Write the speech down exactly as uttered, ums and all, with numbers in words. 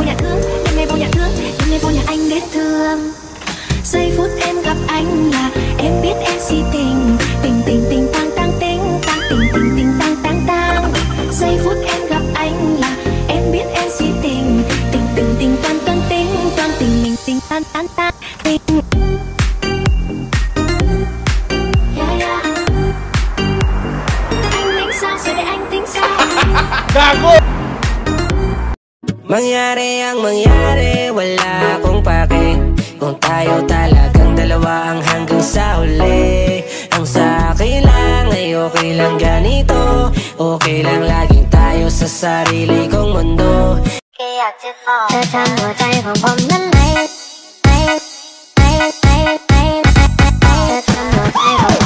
vô nhà thương, đêm nay vô nhà thương, đêm nay vô nhà anh đến thương. Giây phút em gặp anh là em biết em si tình, tình tình tình tang tang tình, tang tình tình tình tang tang tang. Giây phút em gặp anh là em biết em si tình, tình tình tình tan tan tình, tan tình mình tình tan tan tan tình. Yeah, yeah. Anh tính sao rồi để anh tính sao? Gago! Mangyari ang mangyari, wala akong pake. Kung tayo talagang dalawa ang hanggang sa huli. Ang sa akin lang ay okay lang ganito. Okay lang laging tayo sa sarili kong mundo. Kaya itoเธอทำหัวใจของผมนั้นไหลไหลไหลไหลไหลเธอทำหัวใจของ